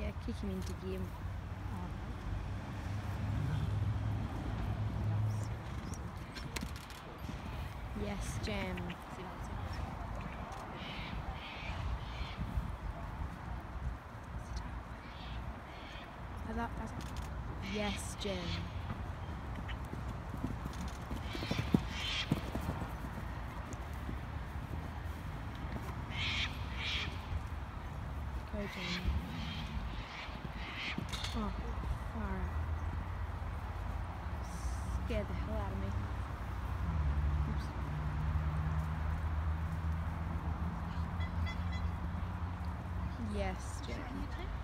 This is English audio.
Yeah, kick him into game. Yes, Jem. Yes, Jem. Go, Jem. Oh, alright. Scared the hell out of me. Oops. Yes, Jem.